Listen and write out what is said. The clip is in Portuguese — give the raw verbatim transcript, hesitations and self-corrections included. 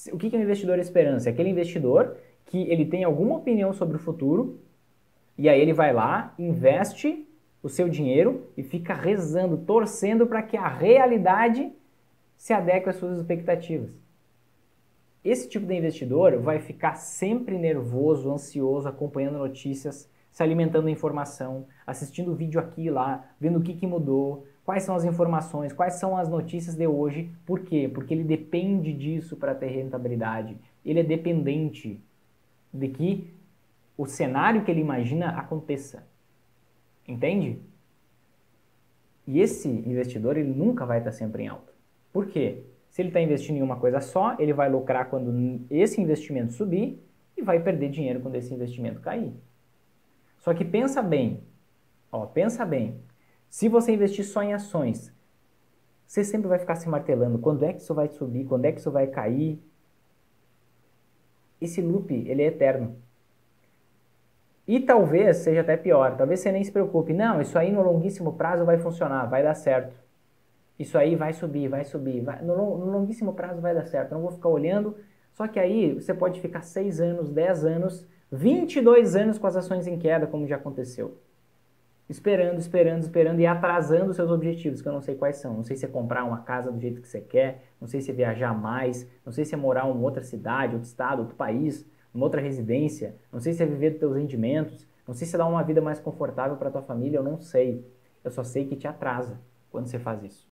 O que é um investidor esperança? É aquele investidor que ele tem alguma opinião sobre o futuro e aí ele vai lá, investe o seu dinheiro e fica rezando, torcendo para que a realidade se adeque às suas expectativas. Esse tipo de investidor vai ficar sempre nervoso, ansioso, acompanhando notícias, se alimentando de informação, assistindo vídeo aqui e lá, vendo o que, que mudou, quais são as informações, quais são as notícias de hoje. Por quê? Porque ele depende disso para ter rentabilidade. Ele é dependente de que o cenário que ele imagina aconteça. Entende? E esse investidor, ele nunca vai estar sempre em alta. Por quê? Se ele está investindo em uma coisa só, ele vai lucrar quando esse investimento subir e vai perder dinheiro quando esse investimento cair. Só que pensa bem, ó, pensa bem, se você investir só em ações, você sempre vai ficar se martelando, quando é que isso vai subir, quando é que isso vai cair? Esse loop, ele é eterno. E talvez seja até pior, talvez você nem se preocupe, não, isso aí no longuíssimo prazo vai funcionar, vai dar certo. Isso aí vai subir, vai subir, vai, no, no longuíssimo prazo vai dar certo, eu não vou ficar olhando, só que aí você pode ficar seis anos, dez anos, vinte e dois anos com as ações em queda, como já aconteceu. Esperando, esperando, esperando e atrasando seus objetivos, que eu não sei quais são. Não sei se é comprar uma casa do jeito que você quer, não sei se é viajar mais, não sei se é morar em uma outra cidade, outro estado, outro país, uma outra residência, não sei se é viver dos teus rendimentos, não sei se é dar uma vida mais confortável para tua família, eu não sei. Eu só sei que te atrasa quando você faz isso.